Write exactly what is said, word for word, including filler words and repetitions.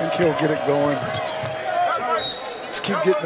think he'll get it going. Just keep getting